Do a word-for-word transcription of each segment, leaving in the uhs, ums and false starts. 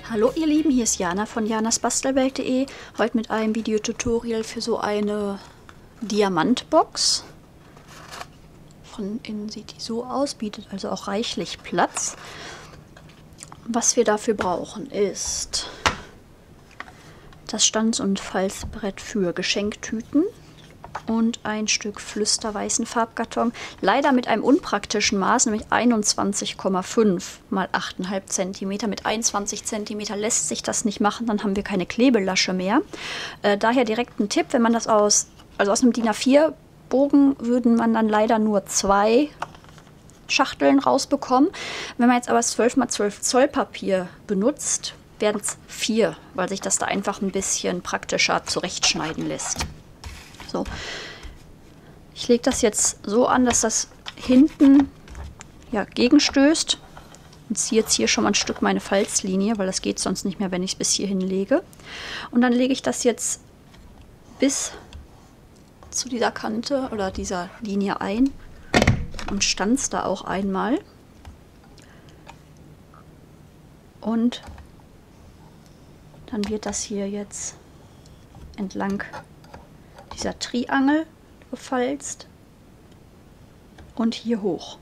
Hallo ihr Lieben, hier ist Jana von janas bastelwelt punkt de. Heute mit einem Videotutorial für so eine Diamantbox. Von innen sieht die so aus, bietet also auch reichlich Platz. Was wir dafür brauchen ist das Stanz- und Falzbrett für Geschenktüten und ein Stück flüsterweißen Farbkarton. Leider mit einem unpraktischen Maß, nämlich einundzwanzig Komma fünf mal acht Komma fünf Zentimeter. Mit einundzwanzig Zentimeter lässt sich das nicht machen, dann haben wir keine Klebelasche mehr. Äh, daher direkt ein Tipp, wenn man das aus, also aus einem DIN A vier Bogen würden man dann leider nur zwei Schachteln rausbekommen. Wenn man jetzt aber zwölf mal zwölf Zoll Papier benutzt, werden es vier, weil sich das da einfach ein bisschen praktischer zurechtschneiden lässt. So, ich lege das jetzt so an, dass das hinten ja, gegenstößt und ziehe jetzt hier schon mal ein Stück meine Falzlinie, weil das geht sonst nicht mehr, wenn ich es bis hierhin lege. Und dann lege ich das jetzt bis zu dieser Kante oder dieser Linie ein und stanze da auch einmal. Und dann wird das hier jetzt entlang dieser Triangel gefalzt und hier hoch.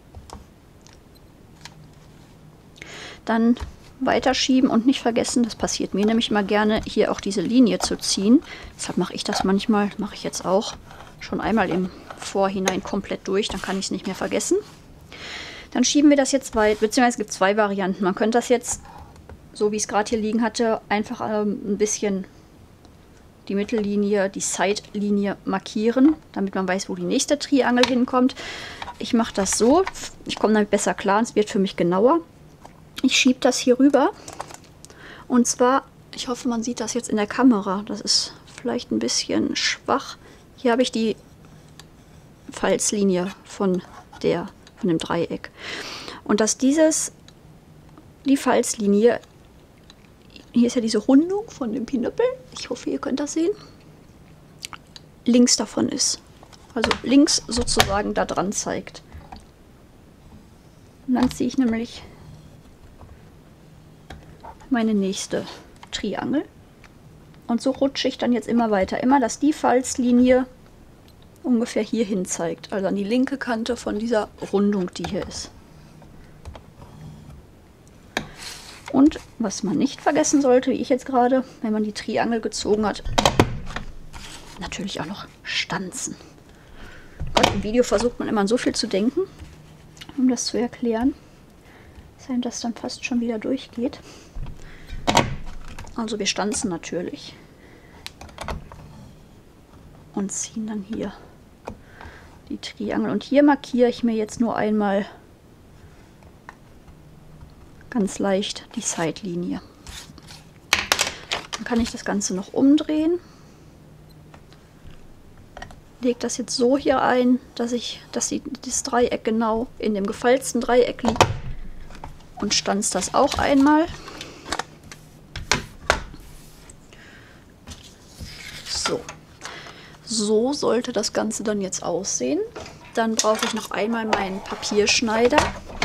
Dann weiterschieben und nicht vergessen, das passiert mir nämlich mal gerne, hier auch diese Linie zu ziehen. Deshalb mache ich das manchmal, mache ich jetzt auch schon einmal im Vorhinein komplett durch, dann kann ich es nicht mehr vergessen. Dann schieben wir das jetzt weit, beziehungsweise es gibt zwei Varianten. Man könnte das jetzt, so wie ich es gerade hier liegen hatte, einfach ähm, ein bisschen die Mittellinie, die Side-Linie markieren, damit man weiß, wo die nächste Triangel hinkommt. Ich mache das so, ich komme damit besser klar, es wird für mich genauer. Ich schiebe das hier rüber und zwar, ich hoffe, man sieht das jetzt in der Kamera, das ist vielleicht ein bisschen schwach. Hier habe ich die Falzlinie von, der, von dem Dreieck. Und dass dieses, die Falzlinie, hier ist ja diese Rundung von dem Pinöppel, ich hoffe, ihr könnt das sehen, links davon ist. Also links sozusagen da dran zeigt. Und dann ziehe ich nämlich meine nächste Triangel. Und so rutsche ich dann jetzt immer weiter. Immer, dass die Falzlinie ungefähr hierhin zeigt. Also an die linke Kante von dieser Rundung, die hier ist. Und was man nicht vergessen sollte, wie ich jetzt gerade, wenn man die Triangel gezogen hat, natürlich auch noch stanzen. Gott, im Video versucht man immer an so viel zu denken, um das zu erklären, dass einem das dann fast schon wieder durchgeht. Also wir stanzen natürlich und ziehen dann hier die Triangel. Und hier markiere ich mir jetzt nur einmal ganz leicht die Seitlinie. Dann kann ich das Ganze noch umdrehen. Lege das jetzt so hier ein, dass ich, dass die, das Dreieck genau in dem gefalzten Dreieck liegt und stanze das auch einmal. So. So sollte das Ganze dann jetzt aussehen. Dann brauche ich noch einmal meinen Papierschneider.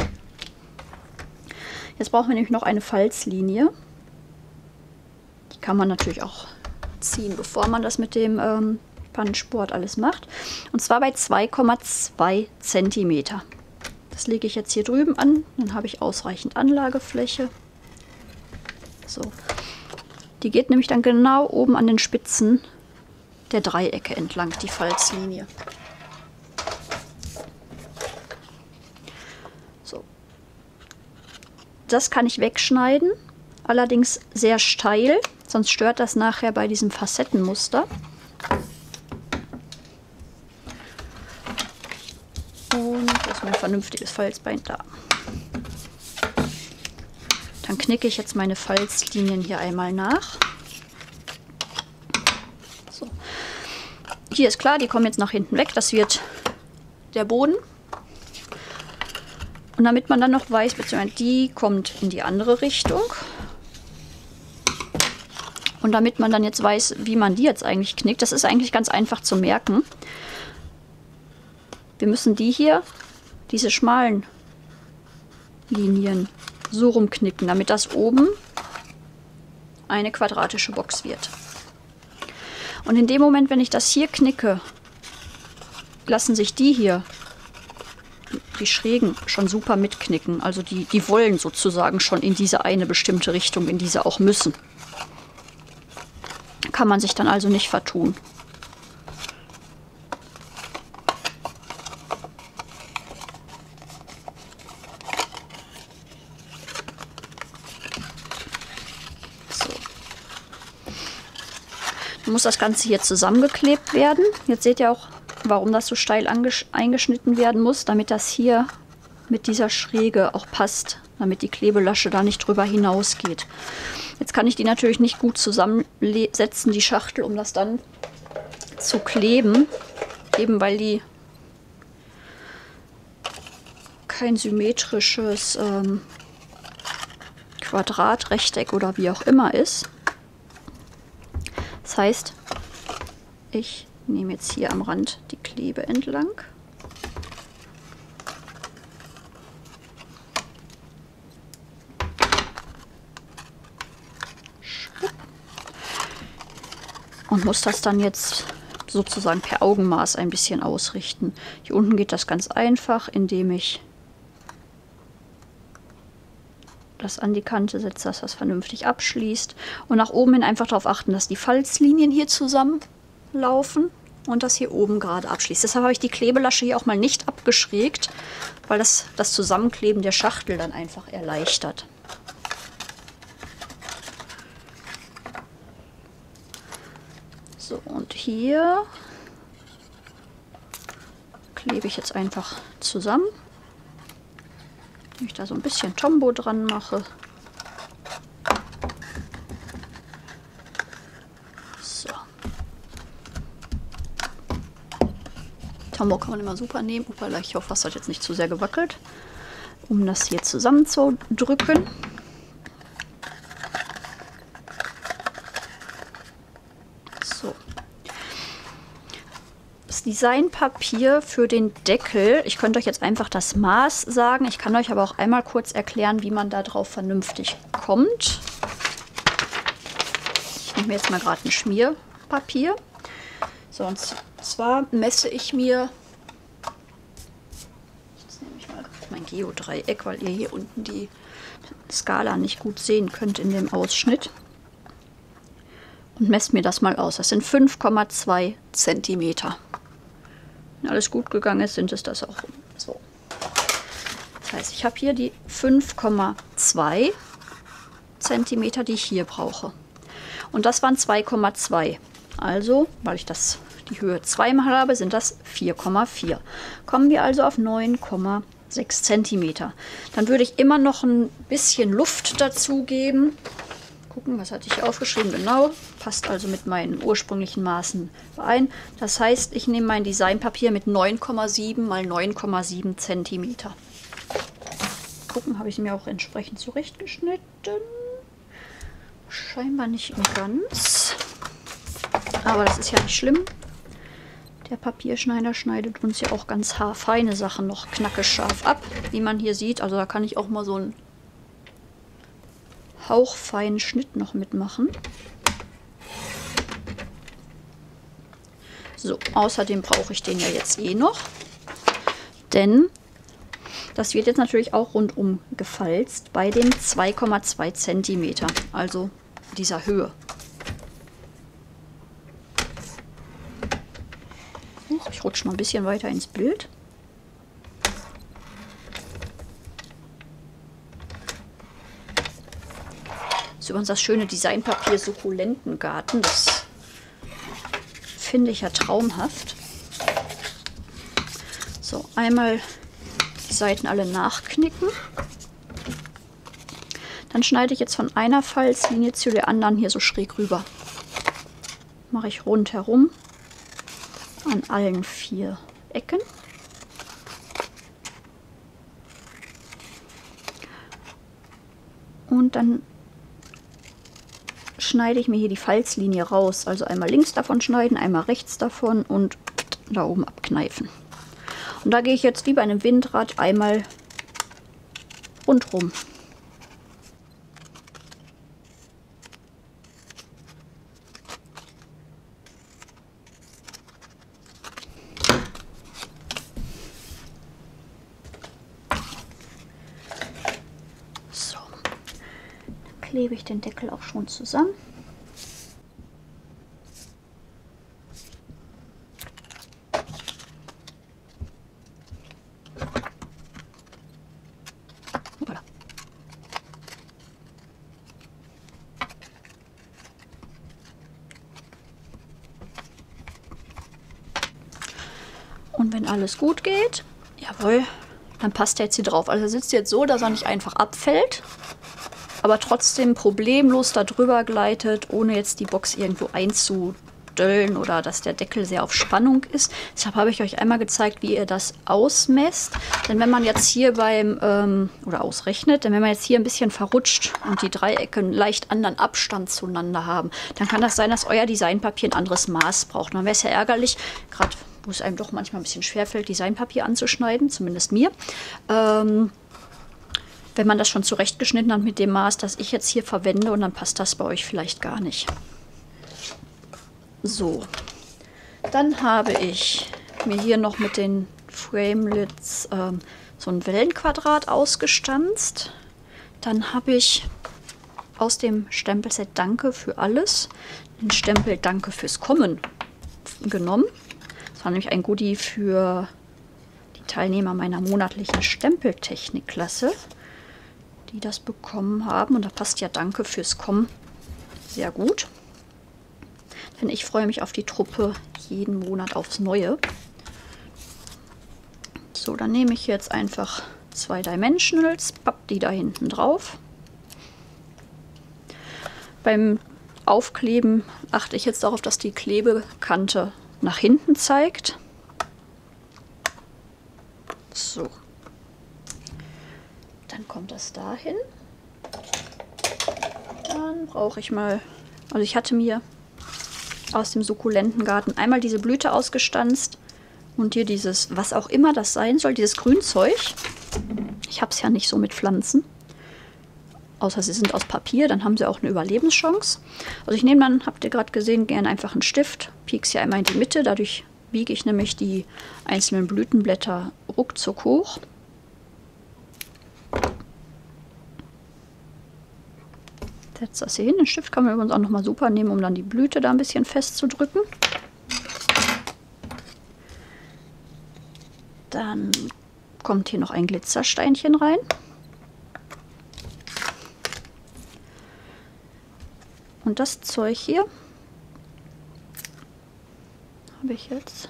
Jetzt brauchen wir nämlich noch eine Falzlinie. Die kann man natürlich auch ziehen, bevor man das mit dem ähm, Punchboard alles macht. Und zwar bei zwei Komma zwei Zentimeter. Das lege ich jetzt hier drüben an. Dann habe ich ausreichend Anlagefläche. So. Die geht nämlich dann genau oben an den Spitzen der Dreiecke entlang, die Falzlinie. So. Das kann ich wegschneiden, allerdings sehr steil, sonst stört das nachher bei diesem Facettenmuster. Und das ist mein vernünftiges Falzbein da. Dann knicke ich jetzt meine Falzlinien hier einmal nach. So. Hier ist klar, die kommen jetzt nach hinten weg, das wird der Boden. Und damit man dann noch weiß, beziehungsweise die kommt in die andere Richtung. Und damit man dann jetzt weiß, wie man die jetzt eigentlich knickt, das ist eigentlich ganz einfach zu merken. Wir müssen die hier, diese schmalen Linien, so rumknicken, damit das oben eine quadratische Box wird. Und in dem Moment, wenn ich das hier knicke, lassen sich die hier, die Schrägen, schon super mitknicken. Also die, die wollen sozusagen schon in diese eine bestimmte Richtung, in diese auch müssen. Kann man sich dann also nicht vertun. So. Dann muss das Ganze hier zusammengeklebt werden. Jetzt seht ihr auch, warum das so steil eingeschnitten werden muss, damit das hier mit dieser Schräge auch passt, damit die Klebelasche da nicht drüber hinausgeht. Jetzt kann ich die natürlich nicht gut zusammensetzen, die Schachtel, um das dann zu kleben, eben weil die kein symmetrisches ähm, Quadrat, Rechteck oder wie auch immer ist. Das heißt, ich nehme jetzt hier am Rand die Klebe entlang. Und muss das dann jetzt sozusagen per Augenmaß ein bisschen ausrichten. Hier unten geht das ganz einfach, indem ich das an die Kante setze, dass das vernünftig abschließt. Und nach oben hin einfach darauf achten, dass die Falzlinien hier zusammenlaufen und das hier oben gerade abschließt. Deshalb habe ich die Klebelasche hier auch mal nicht abgeschrägt, weil das das Zusammenkleben der Schachtel dann einfach erleichtert. So, und hier klebe ich jetzt einfach zusammen, indem ich da so ein bisschen Tombow dran mache. So. Tombow kann man immer super nehmen. Upala, ich hoffe, das hat jetzt nicht zu sehr gewackelt, um das hier zusammenzudrücken. Designpapier für den Deckel. Ich könnte euch jetzt einfach das Maß sagen. Ich kann euch aber auch einmal kurz erklären, wie man da drauf vernünftig kommt. Ich nehme mir jetzt mal gerade ein Schmierpapier. So, und zwar messe ich mir, jetzt nehme ich mal mein Geodreieck, weil ihr hier unten die Skala nicht gut sehen könnt in dem Ausschnitt. Und messe mir das mal aus. Das sind fünf Komma zwei Zentimeter. Wenn alles gut gegangen ist, sind es das auch so. Das heißt, ich habe hier die fünf Komma zwei Zentimeter, die ich hier brauche. Und das waren zwei Komma zwei. Also, weil ich das die Höhe zweimal habe, sind das vier Komma vier. Kommen wir also auf neun Komma sechs Zentimeter. Dann würde ich immer noch ein bisschen Luft dazu geben. Gucken, was hatte ich aufgeschrieben? Genau, passt also mit meinen ursprünglichen Maßen ein. Das heißt, ich nehme mein Designpapier mit neun Komma sieben mal neun Komma sieben Zentimeter. Gucken, habe ich mir auch entsprechend zurechtgeschnitten. Scheinbar nicht ganz. Aber das ist ja nicht schlimm. Der Papierschneider schneidet uns ja auch ganz haarfeine Sachen noch knackescharf ab, wie man hier sieht. Also da kann ich auch mal so einen hauchfeinen Schnitt noch mitmachen. So, außerdem brauche ich den ja jetzt eh noch, denn das wird jetzt natürlich auch rundum gefalzt bei den zwei Komma zwei Zentimeter, also dieser Höhe. Ich rutsche mal ein bisschen weiter ins Bild. Das ist übrigens das schöne Designpapier Sukkulentengarten. Das finde ich ja traumhaft. So, einmal die Seiten alle nachknicken. Dann schneide ich jetzt von einer Falzlinie zu der anderen hier so schräg rüber. Mache ich rundherum an allen vier Ecken. Und dann schneide ich mir hier die Falzlinie raus. Also einmal links davon schneiden, einmal rechts davon und da oben abkneifen. Und da gehe ich jetzt wie bei einem Windrad einmal rundherum. klebe ich den Deckel auch schon zusammen. Und wenn alles gut geht, jawohl, dann passt der jetzt hier drauf. Also er sitzt jetzt so, dass er nicht einfach abfällt, aber trotzdem problemlos da drüber gleitet, ohne jetzt die Box irgendwo einzudöllen oder dass der Deckel sehr auf Spannung ist. Deshalb habe ich euch einmal gezeigt, wie ihr das ausmesst. Denn wenn man jetzt hier beim, ähm, oder ausrechnet, denn wenn man jetzt hier ein bisschen verrutscht und die Dreiecke einen leicht anderen Abstand zueinander haben, dann kann das sein, dass euer Designpapier ein anderes Maß braucht. Und dann wäre es ja ärgerlich, gerade wo es einem doch manchmal ein bisschen schwerfällt, Designpapier anzuschneiden, zumindest mir. Ähm, wenn man das schon zurechtgeschnitten hat mit dem Maß, das ich jetzt hier verwende, und dann passt das bei euch vielleicht gar nicht. So, dann habe ich mir hier noch mit den Framelits ähm, so ein Wellenquadrat ausgestanzt. Dann habe ich aus dem Stempelset Danke für alles den Stempel Danke fürs Kommen genommen. Das war nämlich ein Goodie für die Teilnehmer meiner monatlichen Stempeltechnik-Klasse, die das bekommen haben. Und da passt ja Danke fürs Kommen sehr gut. Denn ich freue mich auf die Truppe jeden Monat aufs Neue. So, dann nehme ich jetzt einfach zwei Dimensionals, papp die da hinten drauf. Beim Aufkleben achte ich jetzt darauf, dass die Klebekante nach hinten zeigt. So. Dann kommt das dahin. Dann brauche ich mal, also ich hatte mir aus dem Sukkulentengarten einmal diese Blüte ausgestanzt und hier dieses, was auch immer das sein soll, dieses Grünzeug. Ich habe es ja nicht so mit Pflanzen. Außer sie sind aus Papier, dann haben sie auch eine Überlebenschance. Also ich nehme dann, habt ihr gerade gesehen, gerne einfach einen Stift, piekse hier einmal in die Mitte, dadurch biege ich nämlich die einzelnen Blütenblätter ruckzuck hoch. Setze das hier hin. Den Stift kann man übrigens auch nochmal super nehmen, um dann die Blüte da ein bisschen festzudrücken. Dann kommt hier noch ein Glitzersteinchen rein. Und das Zeug hier habe ich jetzt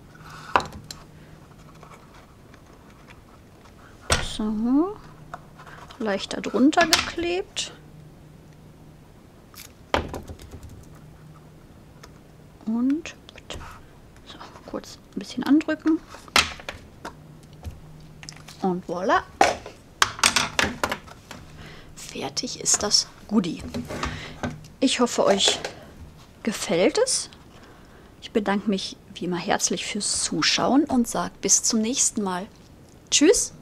so leicht darunter geklebt. Und so, kurz ein bisschen andrücken. Und voilà. Fertig ist das Goodie. Ich hoffe, euch gefällt es. Ich bedanke mich wie immer herzlich fürs Zuschauen und sage bis zum nächsten Mal. Tschüss!